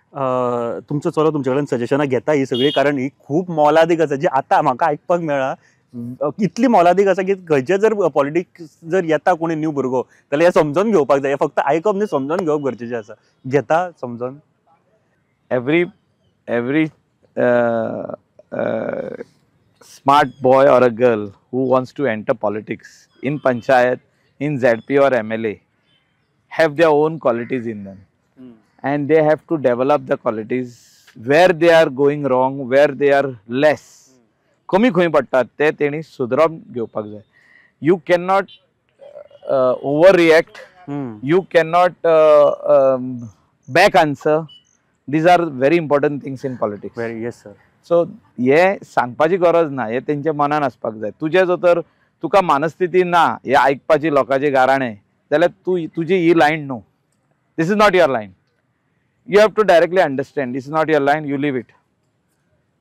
तुमचो चलो तुमचे कडेन सजेशनां घेता ही सगळी, कारण ही खूब मोलादीक आसा जी आतां म्हाका आयकपाक मेळ्ळा. इतली मोलादीक आसा की खंयचे जर पॉलिटिक्स जर येता कोणी न्यू भुरगो जाल्यार हे समजून घेवपाक जाय. फक्त आयकप न्ही, समजून घेवप गरजेचें आसा. घेता समजून? Every uh, uh, smart boy or a girl who wants to enter politics in panchayat, in ZP or MLA have their own qualities in them, and they have to develop the qualities where they are going wrong, where they are less कमी खंय पडटात ते तेणी सुदरप घेवपाक जाय. You cannot overreact, you cannot back answer. These are very important things in politics. Yes sir. सो हे सांगपाची गरज ना, हे तेंच्या मनान आसपाक जाय. तुजे जो तर तुका मानस्थिती ना हे आयकपाची लोकांचे गाराणे, जाल्यार तुजी ही लायन न्हू. This is not your lion. You have to directly understand this is not your line, you leave it.